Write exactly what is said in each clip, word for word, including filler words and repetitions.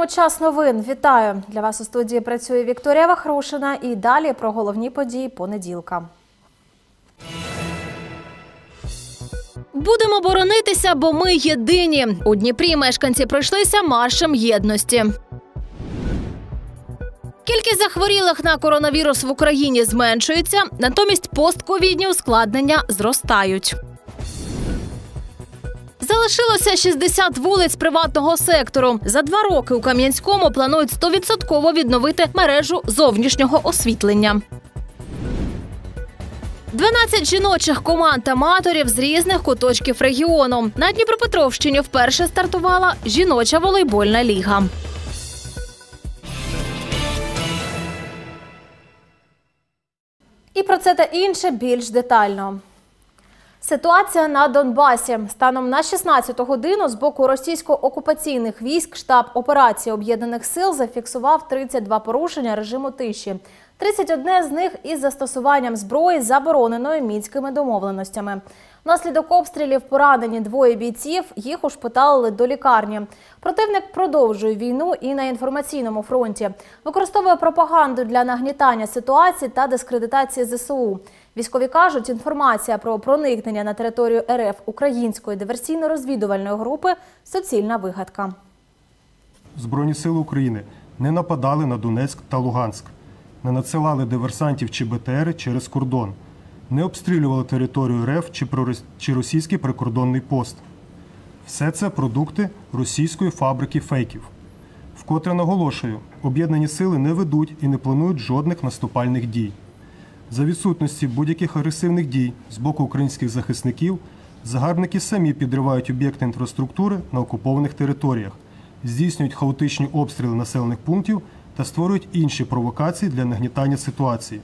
ефірному «Час новин». Вітаю! Для вас у студії працює Вікторія Вахрушина. І далі про головні події понеділка. Будемо боронитися, бо ми єдині. У Дніпрі мешканці пройшлися маршем єдності. Кількість захворілих на коронавірус в Україні зменшується, натомість постковідні ускладнення зростають. Залишилося шістдесят вулиць приватного сектору. За два роки у Кам'янському планують сто відсотків відновити мережу зовнішнього освітлення. дванадцять жіночих команд аматорів з різних куточків регіону. На Дніпропетровщині вперше стартувала жіноча волейбольна ліга. І про це та інше більш детально. Ситуація на Донбасі. Станом на шістнадцяту годину з боку російсько-окупаційних військ штаб операції Об'єднаних сил зафіксував тридцять два порушення режиму тиші. тридцять одне з них із застосуванням зброї, забороненої мінськими домовленостями. Внаслідок обстрілів поранені двоє бійців, їх ушпиталили до лікарні. Противник продовжує війну і на інформаційному фронті. Використовує пропаганду для нагнітання ситуації та дискредитації зе се у. Військові кажуть, інформація про проникнення на територію ер еф української диверсійно-розвідувальної групи – суцільна вигадка. Збройні сили України не нападали на Донецьк та Луганськ, не надсилали диверсантів чи бе те ери через кордон, не обстрілювали територію ер еф чи російський прикордонний пост. Все це продукти російської фабрики фейків. Вкотре наголошую, об'єднані сили не ведуть і не планують жодних наступальних дій. За відсутності будь-яких агресивних дій з боку українських захисників, загарбники самі підривають об'єкти інфраструктури на окупованих територіях, здійснюють хаотичні обстріли населених пунктів та створюють інші провокації для нагнітання ситуації.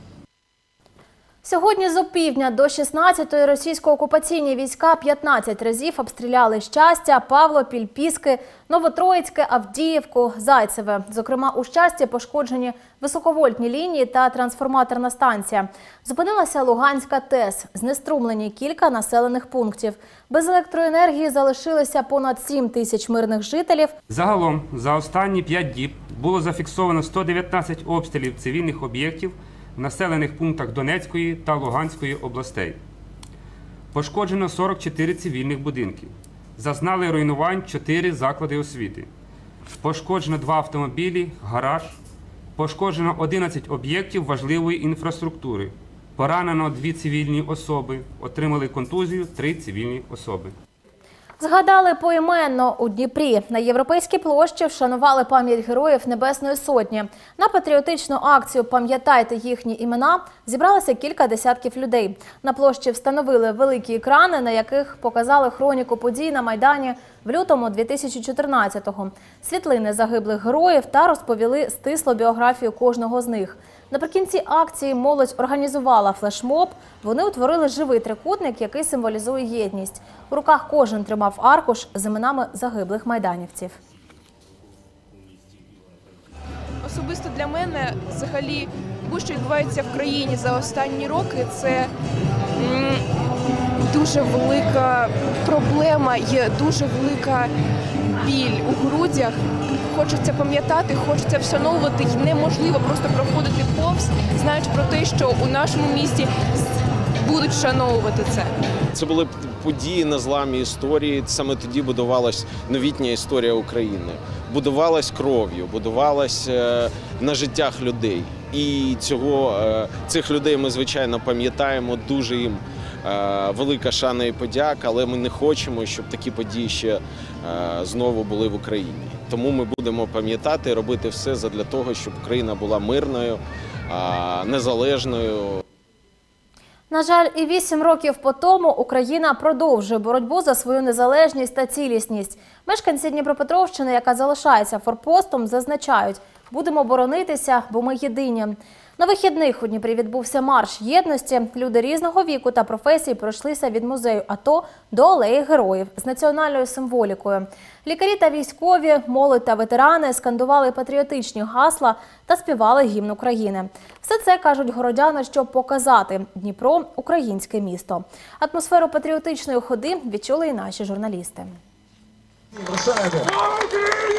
Сьогодні з опівдня до шістнадцятої російсько-окупаційні війська п'ятнадцять разів обстріляли Щастя, Павлопіль, Піски, Новотроїцьке, Авдіївку, Зайцеве. Зокрема, у Щасті пошкоджені високовольтні лінії та трансформаторна станція. Зупинилася Луганська ТЕС, знеструмлені кілька населених пунктів. Без електроенергії залишилися понад сім тисяч мирних жителів. Загалом за останні п'ять діб було зафіксовано сто дев'ятнадцять обстрілів цивільних об'єктів в населених пунктах Донецької та Луганської областей. Пошкоджено сорок чотири цивільних будинки. Зазнали руйнувань чотири заклади освіти. Пошкоджено два автомобілі, гараж. Пошкоджено одинадцять об'єктів важливої інфраструктури. Поранено дві цивільні особи. Отримали контузію три цивільні особи. Згадали поіменно у Дніпрі. На Європейській площі вшанували пам'ять героїв Небесної Сотні. На патріотичну акцію «Пам'ятайте їхні імена» зібралося кілька десятків людей. На площі встановили великі екрани, на яких показали хроніку подій на Майдані в лютому дві тисячі чотирнадцятого, світлини загиблих героїв та розповіли стислу біографію кожного з них. Наприкінці акції молодь організувала флешмоб. Вони утворили живий трикутник, який символізує єдність. У руках кожен тримав аркуш з іменами загиблих майданівців. Особисто для мене, взагалі, що відбувається в країні за останні роки, це дуже велика проблема, є дуже велика біль у грудях. Хочеться пам'ятати, хочеться вшановувати, і неможливо просто проходити повз, знаючи про те, що у нашому місті будуть вшановувати це. Це були події на зламі історії, саме тоді будувалась новітня історія України. Будувалась кров'ю, будувалась на життях людей. І цього, цих людей ми, звичайно, пам'ятаємо, дуже їм велика шана і подяка, але ми не хочемо, щоб такі події ще знову були в Україні. Тому ми будемо пам'ятати, робити все задля того, щоб Україна була мирною, незалежною. На жаль, і вісім років по тому Україна продовжує боротьбу за свою незалежність та цілісність. Мешканці Дніпропетровщини, яка залишається форпостом, зазначають – будемо боронитися, бо ми єдині. На вихідних у Дніпрі відбувся марш єдності. Люди різного віку та професій пройшлися від музею АТО до алеї героїв з національною символікою. Лікарі та військові, молодь та ветерани скандували патріотичні гасла та співали гімн України. Все це, кажуть городяни, щоб показати – Дніпро – українське місто. Атмосферу патріотичної ходи відчули і наші журналісти. Слава Україні!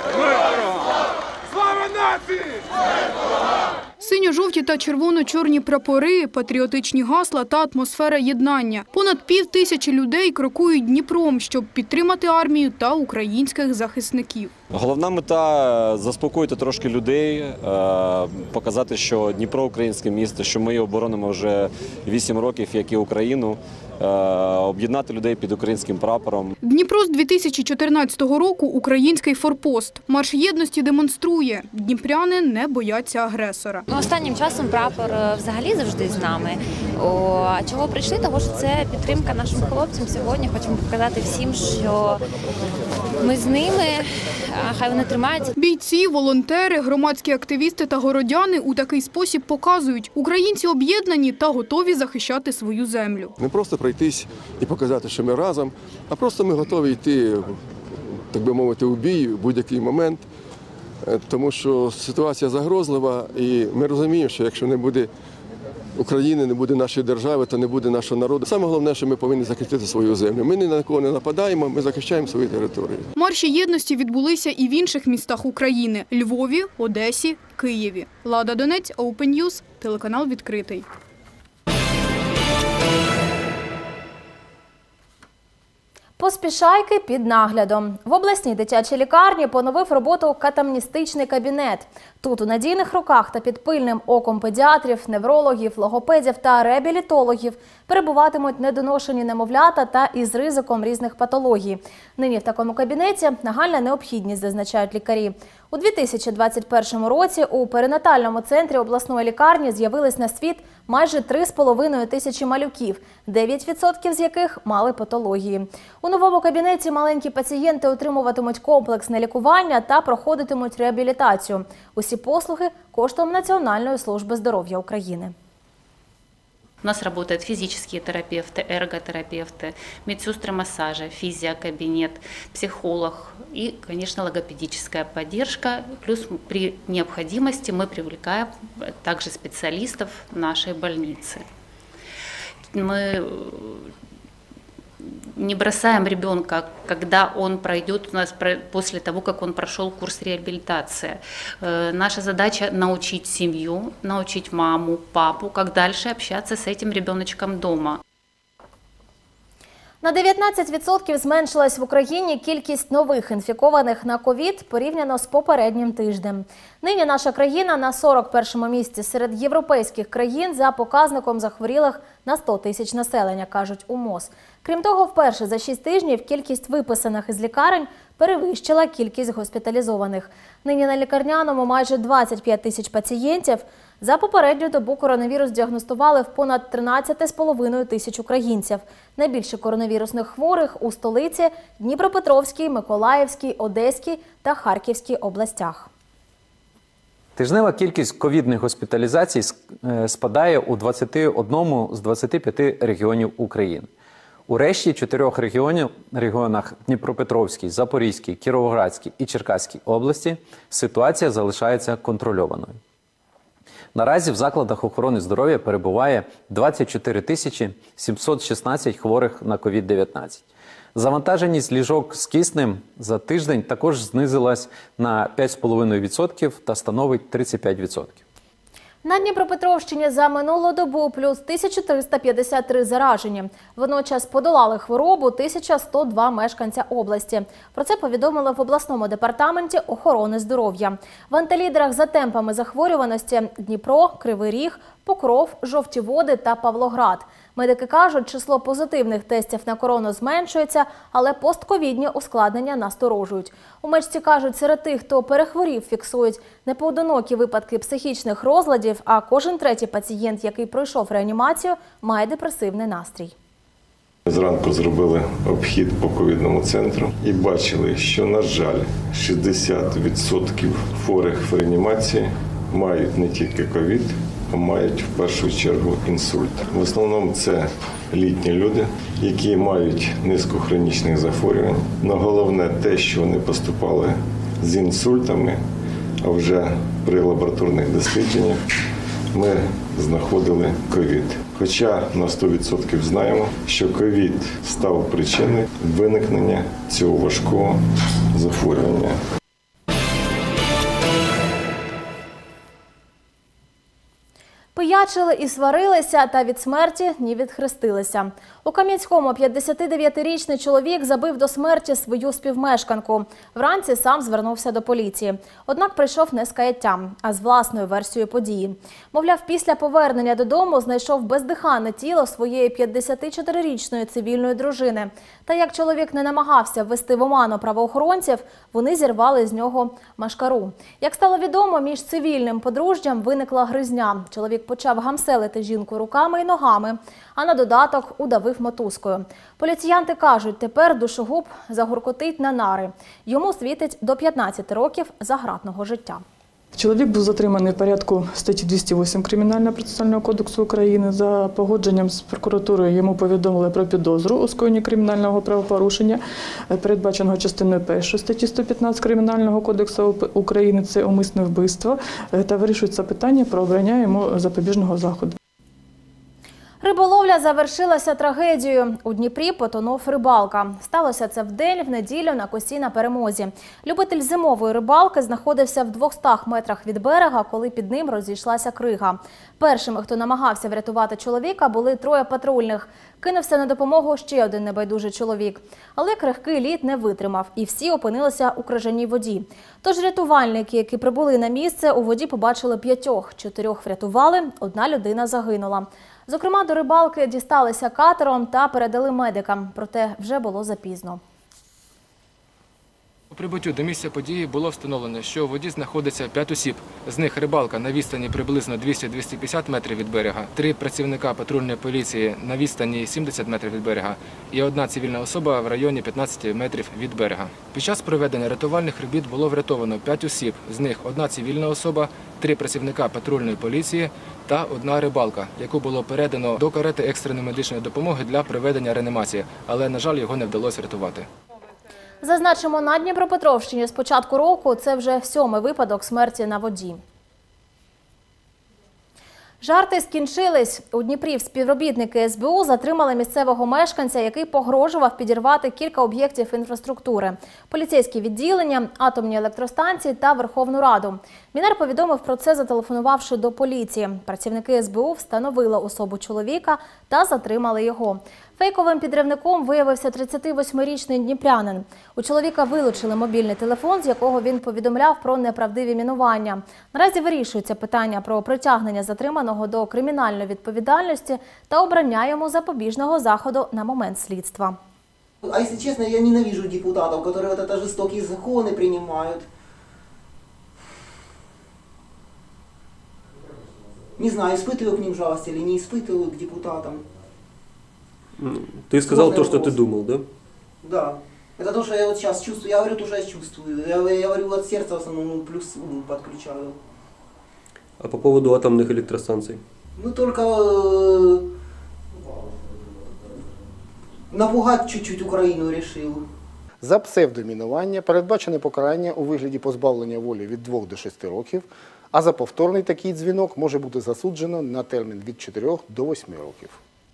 Слава нації! Синьо-жовті та червоно-чорні прапори, патріотичні гасла та атмосфера єднання. Понад пів тисячі людей крокують Дніпром, щоб підтримати армію та українських захисників. Головна мета – заспокоїти трошки людей, показати, що Дніпро – українське місто, що ми його боронимо вже вісім років, як і Україну, об'єднати людей під українським прапором. Дніпро з дві тисячі чотирнадцятого року – український форпост. Марш єдності демонструє – дніпряни не бояться агресора. Останнім часом прапор взагалі завжди з нами. О, а чого прийшли? Тому що це підтримка нашим хлопцям. Сьогодні хочемо показати всім, що ми з ними, хай вони тримаються. Бійці, волонтери, громадські активісти та городяни у такий спосіб показують – українці об'єднані та готові захищати свою землю. Не просто пройтись і показати, що ми разом, а просто ми готові йти, так би мовити, у бій в будь-який момент, тому що ситуація загрозлива і ми розуміємо, що якщо не буде України, не буде нашої держави, то не буде нашого народу. Саме головне, що ми повинні захистити свою землю. Ми ні на кого не нападаємо, ми захищаємо свою територію. Марші єдності відбулися і в інших містах України – Львові, Одесі, Києві. Лада Донець, Open News, телеканал відкритий. Поспішайки під наглядом. В обласній дитячій лікарні поновив роботу катамністичний кабінет. Тут у надійних руках та під пильним оком педіатрів, неврологів, логопедів та реабілітологів перебуватимуть недоношені немовлята та із ризиком різних патологій. Нині в такому кабінеті нагальна необхідність, зазначають лікарі. У дві тисячі двадцять першому році у перинатальному центрі обласної лікарні з'явились на світ майже три з половиною тисячі малюків, дев'ять відсотків з яких мали патології. У новому кабінеті маленькі пацієнти отримуватимуть комплексне лікування та проходитимуть реабілітацію. Усі послуги коштом Національної служби здоров'я України. У нас работают физические терапевты, эрготерапевты, медсестры массажа, физиокабинет, психолог и, конечно, логопедическая поддержка. Плюс при необходимости мы привлекаем также специалистов нашей больницы. Мы не бросаем ребенка, когда он пройдет у нас после того, как он прошел курс реабилитации. Наша задача научить семью, научить маму, папу, как дальше общаться с этим ребеночком дома. На дев'ятнадцять відсотків зменшилась в Україні кількість нових інфікованих на ковід порівняно з попереднім тижнем. Нині наша країна на сорок першому місці серед європейських країн за показником захворілих на сто тисяч населення, кажуть у МОЗ. Крім того, вперше за шість тижнів кількість виписаних із лікарень перевищила кількість госпіталізованих. Нині на лікарняному майже двадцять п'ять тисяч пацієнтів. За попередню добу коронавірус діагностували в понад тринадцять з половиною тисяч українців. Найбільше коронавірусних хворих у столиці, Дніпропетровській, Миколаївській, Одеській та Харківській областях. Тижнева кількість ковідних госпіталізацій спадає у двадцяти одному з двадцяти п'яти регіонів України. У решті чотирьох регіонів, регіонах Дніпропетровській, Запорізькій, Кіровоградській і Черкаській області ситуація залишається контрольованою. Наразі в закладах охорони здоров'я перебуває двадцять чотири тисячі сімсот шістнадцять хворих на ковід дев'ятнадцять. Завантаженість ліжок з киснем за тиждень також знизилась на п'ять з половиною відсотків та становить тридцять п'ять відсотків. На Дніпропетровщині за минулу добу плюс тисяча триста п'ятдесят три заражені. Водночас подолали хворобу тисяча сто два мешканця області. Про це повідомили в обласному департаменті охорони здоров'я. В антилідерах за темпами захворюваності – Дніпро, Кривий Ріг, Покров, Жовті Води та Павлоград. Медики кажуть, число позитивних тестів на корону зменшується, але постковідні ускладнення насторожують. У Мечці кажуть, серед тих, хто перехворів, фіксують непоодинокі випадки психічних розладів, а кожен третій пацієнт, який пройшов реанімацію, має депресивний настрій. Зранку зробили обхід по ковідному центру і бачили, що, на жаль, шістдесят відсотків хворих в реанімації мають не тільки ковід, а мають в першу чергу інсульт. В основному це літні люди, які мають низку хронічних захворювань. Но головне те, що вони поступали з інсультами, а вже при лабораторних дослідженнях ми знаходили ковід. Хоча на сто відсотків знаємо, що ковід став причиною виникнення цього важкого захворювання. Пиячили і сварилися, та від смерті ні відхрестилися. У Кам'янському п'ятдесятидев'ятирічний чоловік забив до смерті свою співмешканку. Вранці сам звернувся до поліції. Однак прийшов не з каяттям, а з власною версією події. Мовляв, після повернення додому знайшов бездиханне тіло своєї п'ятдесятичотирирічної цивільної дружини. Та як чоловік не намагався ввести в оману правоохоронців, вони зірвали з нього машкару. Як стало відомо, між цивільним подружжям виникла гризня. Чоловік почав гамселити жінку руками і ногами, а на додаток удавив мотузкою. Поліціянти кажуть, тепер душогуб загуркотить на нари. Йому світить до п'ятнадцяти років загратного життя. Чоловік був затриманий в порядку статті двісті вісім Кримінального процесуального кодексу України. За погодженням з прокуратурою йому повідомили про підозру у скоєнні кримінального правопорушення, передбаченого частиною першої статті сто п'ятнадцять Кримінального кодексу України. Це умисне вбивство, та вирішується питання про обрання йому запобіжного заходу. Риболовля завершилася трагедією. У Дніпрі потонув рибалка. Сталося це вдень, в неділю на косі на Перемозі. Любитель зимової рибалки знаходився в двохстах метрах від берега, коли під ним розійшлася крига. Першими, хто намагався врятувати чоловіка, були троє патрульних. Кинувся на допомогу ще один небайдужий чоловік. Але крихкий лід не витримав, і всі опинилися у крижаній воді. Тож рятувальники, які прибули на місце, у воді побачили п'ятьох. Чотирьох врятували, одна людина загинула. Зокрема, до рибалки дісталися катером та передали медикам, проте вже було запізно. У прибуттю до місця події було встановлено, що у воді знаходиться п'ять осіб. З них рибалка на відстані приблизно двісті - двісті п'ятдесят метрів від берега, три працівника патрульної поліції на відстані сімдесят метрів від берега і одна цивільна особа в районі п'ятнадцяти метрів від берега. Під час проведення рятувальних робіт було врятовано п'ять осіб. З них одна цивільна особа, три працівника патрульної поліції та одна рибалка, яку було передано до карети екстреної медичної допомоги для проведення реанімації, але, на жаль, його не вдалося рятувати. Зазначимо, на Дніпропетровщині з початку року це вже сьомий випадок смерті на воді. Жарти скінчились. У Дніпрі співробітники ес бе у затримали місцевого мешканця, який погрожував підірвати кілька об'єктів інфраструктури – поліцейські відділення, атомні електростанції та Верховну Раду. Мінер повідомив про це, зателефонувавши до поліції. Працівники ес бе у встановили особу чоловіка та затримали його. Фейковим підривником виявився тридцятивосьмирічний дніпрянин. У чоловіка вилучили мобільний телефон, з якого він повідомляв про неправдиві мінування. Наразі вирішується питання про притягнення затриманого до кримінальної відповідальності та обрання йому запобіжного заходу на момент слідства. А если честно, я ненавижу депутатов, которые вот это жестокие законы принимают. Не знаю, испытываю к ним жалость или не испытываю к депутатам. Ты сказал то, что ты думал, да? Да. Это то, что я вот сейчас чувствую. Я говорю то, что я чувствую. Я, я говорю от сердца в основном, ну, плюс ум подключаю. А по поводу атомных электростанций? Ну, только э, напугать чуть-чуть Україну решил. За псевдомінування передбачене покарання у вигляді позбавлення волі від двох до шести років, а за повторний такий дзвінок може бути засуджено на термін від чотирьох до восьми років.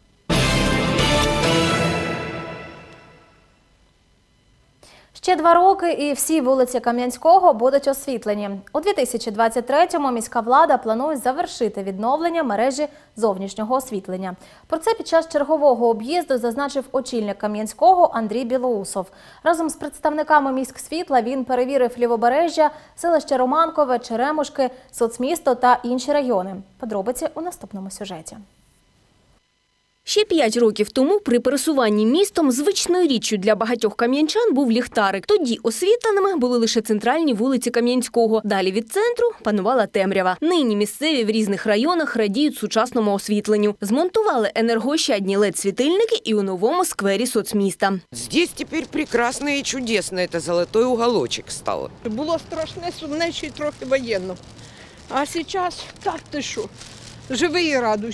Ще два роки і всі вулиці Кам'янського будуть освітлені. У дві тисячі двадцять третьому міська влада планує завершити відновлення мережі зовнішнього освітлення. Про це під час чергового об'їзду зазначив очільник Кам'янського Андрій Білоусов. Разом з представниками міськсвітла він перевірив Лівобережжя, селище Романкове, Черемушки, Соцмісто та інші райони. Подробиці у наступному сюжеті. Ще п'ять років тому при пересуванні містом звичною річчю для багатьох кам'янчан був ліхтарик. Тоді освітленими були лише центральні вулиці Кам'янського. Далі від центру панувала темрява. Нині місцеві в різних районах радіють сучасному освітленню. Змонтували енергоощадні лед-світильники і у новому сквері соцміста. Здесь тепер прекрасно і чудесно. Це золотой уголочок стало. Було страшне, сумне, ще й трохи воєнно. А зараз, так ти що, живи і радуйся.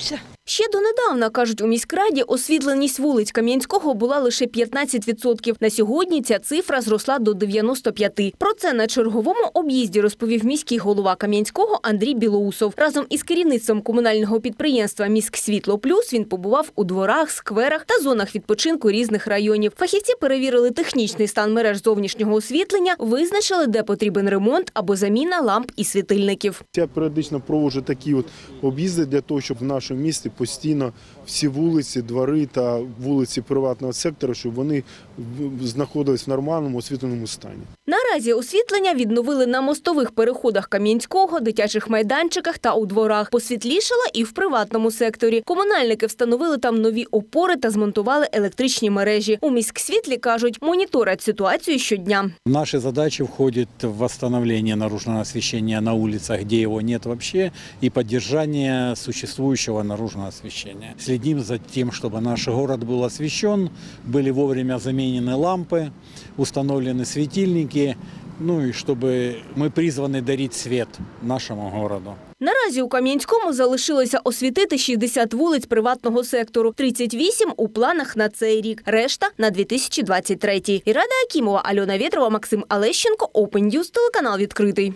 Ще донедавна, кажуть у міськраді, освітленість вулиць Кам'янського була лише п'ятнадцять відсотків. На сьогодні ця цифра зросла до дев'яносто п'ять відсотків. Про це на черговому об'їзді розповів міський голова Кам'янського Андрій Білоусов. Разом із керівництвом комунального підприємства «Міськсвітло Плюс» він побував у дворах, скверах та зонах відпочинку різних районів. Фахівці перевірили технічний стан мереж зовнішнього освітлення, визначили, де потрібен ремонт або заміна ламп і світильників. Я періодично проводжу такі от об'їзди для того, щоб в нашому місті постійно всі вулиці, двори та вулиці приватного сектору, щоб вони знаходились в нормальному освітленому стані. Наразі освітлення відновили на мостових переходах Кам'янського, дитячих майданчиках та у дворах. Посвітлішало і в приватному секторі. Комунальники встановили там нові опори та змонтували електричні мережі. У міськсвітлі, кажуть, моніторять ситуацію щодня. В наши задачи входит восстановление наружного освещения на улицах, где его нет вообще, и поддержание существующего наружного освещения. Следим за тем, чтобы наш город был освещен, были вовремя заменены лампы, установлены светильники, ну и чтобы мы призваны дарить свет нашему городу. Наразі у Кам'янському залишилося освітити шістдесят вулиць приватного сектору, тридцять вісім у планах на цей рік, решта – на дві тисячі двадцять третій. Ірада Акімова, Альона Вєтрова, Максим Алещенко, Open News, телеканал «Відкритий».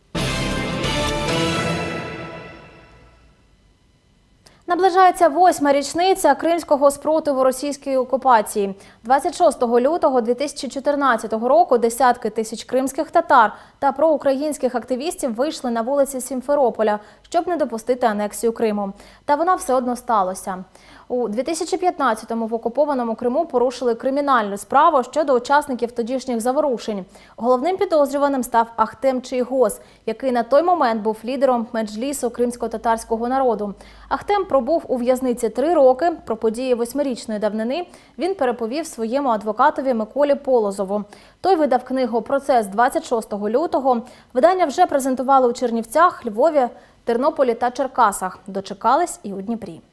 Наближається восьма річниця кримського спротиву російській окупації. двадцять шостого лютого дві тисячі чотирнадцятого року десятки тисяч кримських татар та проукраїнських активістів вийшли на вулиці Сімферополя, щоб не допустити анексію Криму. Та воно все одно сталося. У дві тисячі п'ятнадцятому в окупованому Криму порушили кримінальну справу щодо учасників тодішніх заворушень. Головним підозрюваним став Ахтем Чийгоз, який на той момент був лідером меджлісу кримсько-татарського народу. Ахтем пробув у в'язниці три роки. Про події восьмирічної давнини він переповів своєму адвокатові Миколі Полозову. Той видав книгу «Процес» двадцять шостого лютого. Видання вже презентували у Чернівцях, Львові, Тернополі та Черкасах. Дочекались і у Дніпрі.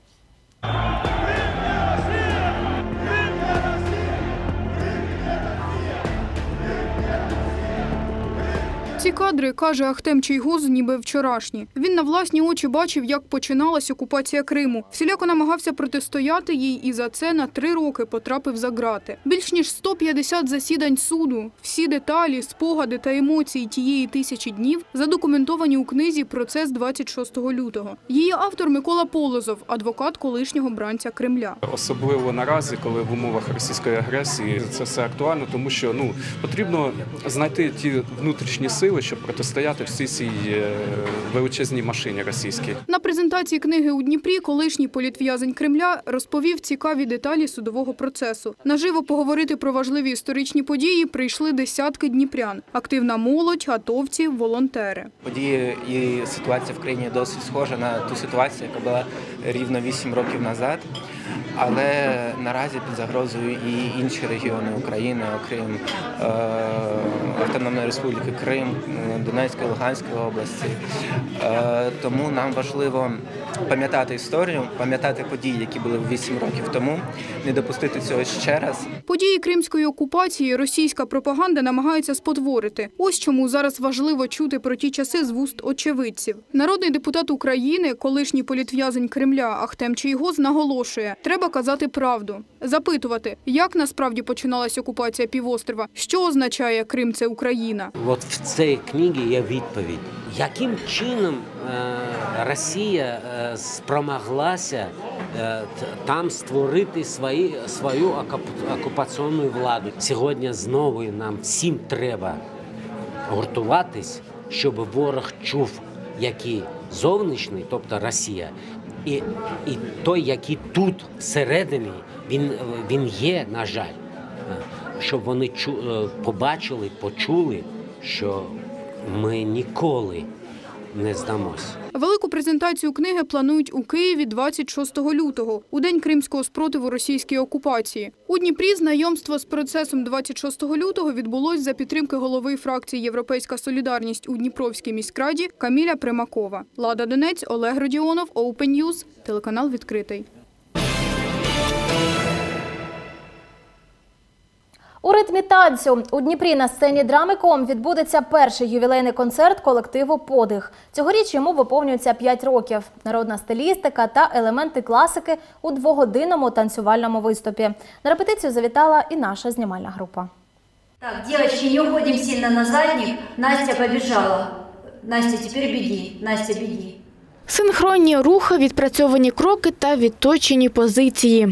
Ці кадри, каже Ахтем Чийгоз, ніби вчорашні. Він на власні очі бачив, як починалась окупація Криму. Всіляко намагався протистояти їй і за це на три роки потрапив за ґрати. Більш ніж сто п'ятдесят засідань суду, всі деталі, спогади та емоції тієї тисячі днів задокументовані у книзі «Процес» двадцять шостого лютого. Її автор Микола Полозов, адвокат колишнього бранця Кремля. Особливо наразі, коли в умовах російської агресії це все актуально, тому що ну, потрібно знайти ті внутрішні сили, щоб протистояти всій цій величезній машині російській. На презентації книги у Дніпрі колишній політв'язень Кремля розповів цікаві деталі судового процесу. Наживо поговорити про важливі історичні події прийшли десятки дніпрян. Активна молодь, атовці, волонтери. Події і ситуація в країні досить схожа на ту ситуацію, яка була рівно вісім років назад. Але наразі під загрозою і інші регіони України, окрім е, Автономної Республіки Крим, Донецької, Луганської області. Е, тому нам важливо пам'ятати історію, пам'ятати події, які були вісім років тому, не допустити цього ще раз. Події кримської окупації російська пропаганда намагається спотворити. Ось чому зараз важливо чути про ті часи з вуст очевидців. Народний депутат України, колишній політв'язень Кремля Ахтем Чийгоз наголошує, треба казати правду. Запитувати, як насправді починалась окупація півострова, що означає Крим – це Україна. От в цій книгі є відповідь, яким чином Росія спромоглася там створити свої, свою окупаційну владу. Сьогодні знову нам всім треба гуртуватись, щоб ворог чув, який зовнішній, тобто Росія, і, і той, який тут всередині, він, він є, на жаль, щоб вони чу, побачили, почули, що ми ніколи не здамось. Велику презентацію книги планують у Києві двадцять шостого лютого, у день кримського спротиву російській окупації. У Дніпрі знайомство з процесом двадцять шостого лютого відбулось за підтримки голови фракції «Європейська солідарність» у Дніпровській міськраді Каміля Примакова. Лада Донець, Олег Родіонов, Open News, телеканал «Відкритий». У ритмі ритмі танцю у Дніпрі на сцені Драми.Ком відбудеться перший ювілейний концерт колективу «Подих». Цьогоріч йому виповнюється п'ять років. Народна стилістика та елементи класики у двогодинному танцювальному виступі. На репетицію завітала і наша знімальна група. Так, девочки, не уходим сильно на задник. Настя побежала. Настя, теперь беги. Настя, беги. Синхронні рухи, відпрацьовані кроки та відточені позиції.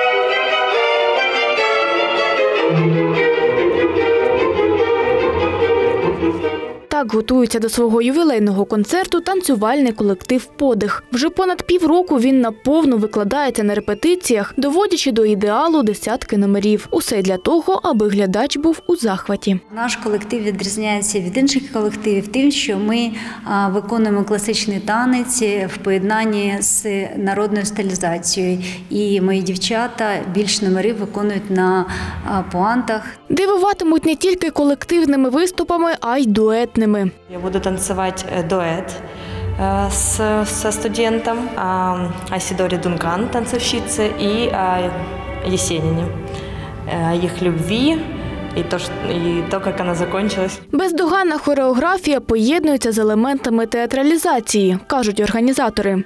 Так готується до свого ювілейного концерту танцювальний колектив «Подих». Вже понад півроку він наповну викладається на репетиціях, доводячи до ідеалу десятки номерів. Усе для того, аби глядач був у захваті. Наш колектив відрізняється від інших колективів тим, що ми виконуємо класичний танець в поєднанні з народною стилізацією. І мої дівчата більш номерів виконують на пуантах. Дивуватимуть не тільки колективними виступами, а й дуетними. Я буду танцевать дуэт с, со студентом Айсидори Дункан, танцовщица, и Есенине. Их любви и то, и то, как она закончилась. Бездоганна хореографія поєднується з елементами театралізації, кажуть організатори.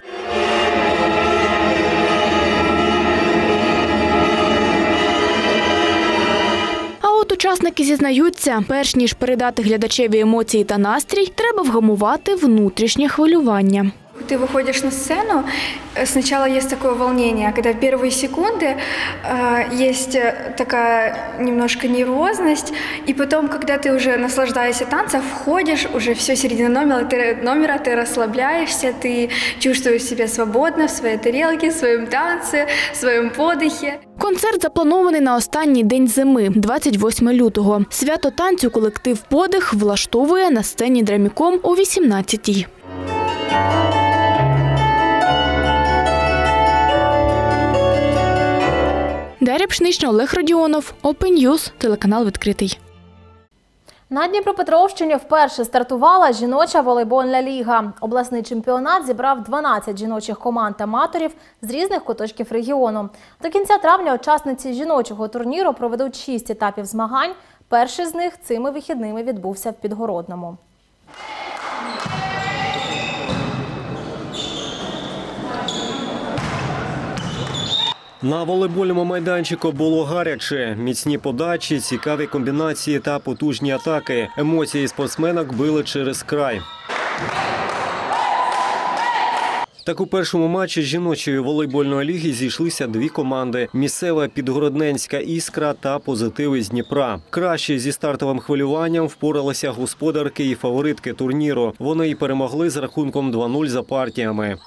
Учасники зізнаються, перш ніж передати глядачеві емоції та настрій, треба вгамувати внутрішнє хвилювання. Ты выходишь на сцену, сначала есть такое волнение, когда в первые секунды э, есть такая немножко нервозность, и потом, когда ты уже наслаждаешься танцем, входишь, уже все середина номера, ты, номера, ты расслабляешься, ты чувствуешь себя свободно в своей тарелке, в своем танце, в своем подихе. Концерт запланований на останній день зими, двадцять восьмого лютого. Свято танцю колектив «Подих» влаштовує на сцені Драми.Ком о вісімнадцятій. Дар'я Пшенична, Олег Родіонов, Open News, телеканал «Відкритий». На Дніпропетровщині вперше стартувала жіноча волейбольна ліга. Обласний чемпіонат зібрав дванадцять жіночих команд-аматорів з різних куточків регіону. До кінця травня учасниці жіночого турніру проведуть шість етапів змагань. Перший з них цими вихідними відбувся в Підгородному. На волейбольному майданчику було гаряче. Міцні подачі, цікаві комбінації та потужні атаки. Емоції спортсменок били через край. Так у першому матчі жіночої волейбольної ліги зійшлися дві команди – місцева підгородненська «Іскра» та «Позитив» із Дніпра. Краще зі стартовим хвилюванням впоралися господарки і фаворитки турніру. Вони й перемогли з рахунком два нуль за партіями.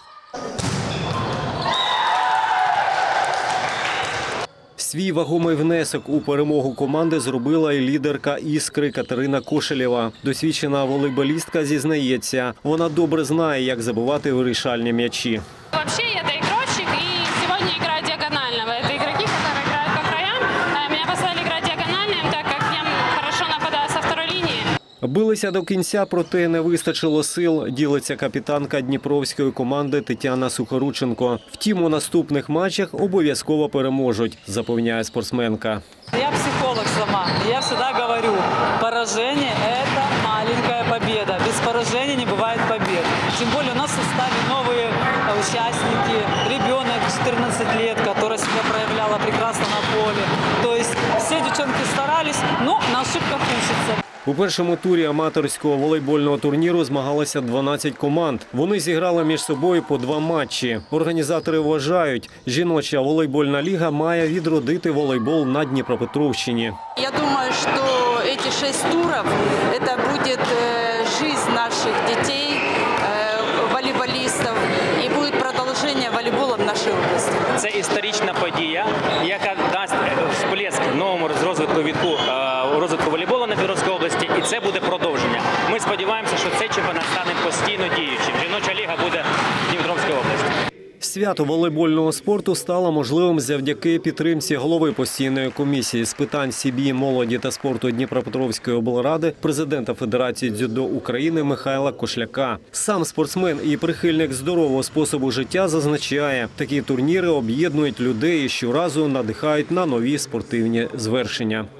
Свій вагомий внесок у перемогу команди зробила і лідерка «Іскри» Катерина Кошелєва. Досвідчена волейболістка зізнається, вона добре знає, як забивати вирішальні м'ячі. Взагалі, я ігрочик і сьогодні граю діагонально. Це ігроки, які грають по краям. Мене поставили грати діагональним, так як я добре нападаю зі другої лінії. Билися до кінця, проте не вистачило сил, ділиться капітанка дніпровської команди Тетяна Сухорученко. Втім, у наступних матчах обов'язково переможуть, запевняє спортсменка. Я психолог сама, я завжди говорю, пораження – це маленька победа. Без пораження не буває побед. Тим більше у нас в составі нові учасники, ребенок чотирнадцять років, яка себе проявляла прекрасно на полі. Тобто всі дівчинки старались, але на ошибках вчаться. У першому турі аматорського волейбольного турніру змагалися дванадцять команд. Вони зіграли між собою по два матчі. Організатори вважають, жіноча волейбольна ліга має відродити волейбол на Дніпропетровщині. Я думаю, що ці шість турів – це буде життя наших дітей, волейболістів, і буде продовження волейболу в нашій області. Це історична подія, яка дасть сплеск новому розвитку відку у розвитку волейболу на Дніпровській області, і це буде продовження. Ми сподіваємося, що цей чемпіонат стане постійно діючим. Жіноча ліга буде в Дніпровській області. Свято волейбольного спорту стало можливим завдяки підтримці голови постійної комісії з питань сім'ї, молоді та спорту Дніпропетровської облради, президента Федерації дзюдо України Михайла Кошляка. Сам спортсмен і прихильник здорового способу життя зазначає, такі турніри об'єднують людей і щоразу надихають на нові спортивні звершення.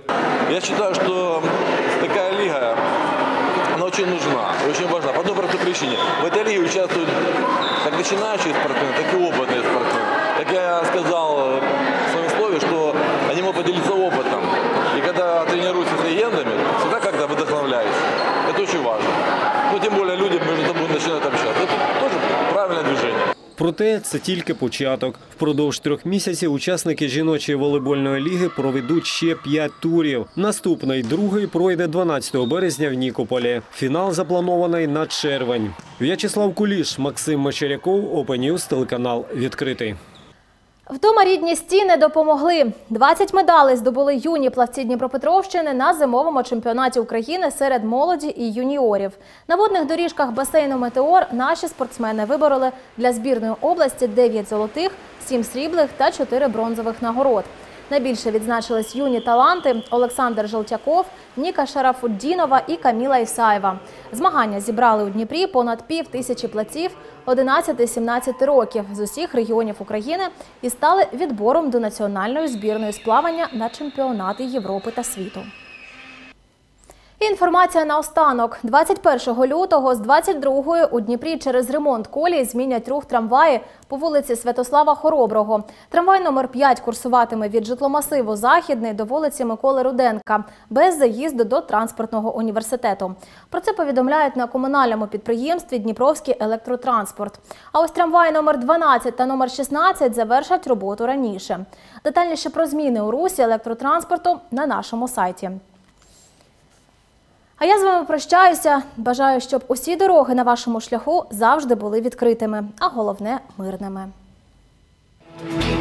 Я считаю, что такая лига, она очень нужна, очень важна. По одной простой причине. В этой лиге участвуют как начинающие спортсмены, так и опытные спортсмены. Как я сказал в своем слове, что они могут поделиться опытом. И когда тренируются с легендами, всегда как-то вдохновляюсь. Это очень важно. Ну, тем более люди между собой начинают общаться. Это тоже правильное движение. Проте це тільки початок. Впродовж трьох місяців учасники жіночої волейбольної ліги проведуть ще п'ять турів. Наступний, другий, пройде дванадцятого березня в Нікополі. Фінал запланований на червень. В'ячеслав Куліш, Максим Мещеряков, Open News, телеканал «Відкритий». Вдома рідні стіни допомогли. двадцять медалей здобули юні плавці Дніпропетровщини на зимовому чемпіонаті України серед молоді і юніорів. На водних доріжках басейну «Метеор» наші спортсмени вибороли для збірної області дев'ять золотих, сім срібних та чотири бронзових нагород. Найбільше відзначились юні таланти Олександр Желтяков, Ніка Шарафуддінова і Каміла Ісаєва. Змагання зібрали у Дніпрі понад пів тисячі плавців одинадцяти-сімнадцяти років з усіх регіонів України і стали відбором до національної збірної з плавання на чемпіонати Європи та світу. Інформація наостанок. двадцять першого лютого з двадцять другої у Дніпрі через ремонт колій змінять рух трамваї по вулиці Святослава Хороброго. Трамвай номер п'ять курсуватиме від житломасиву Західний до вулиці Миколи Руденка, без заїзду до транспортного університету. Про це повідомляють на комунальному підприємстві «Дніпровський електротранспорт». А ось трамваї номер дванадцять та номер шістнадцять завершать роботу раніше. Детальніше про зміни у русі електротранспорту на нашому сайті. А я з вами прощаюся. Бажаю, щоб усі дороги на вашому шляху завжди були відкритими, а головне – мирними.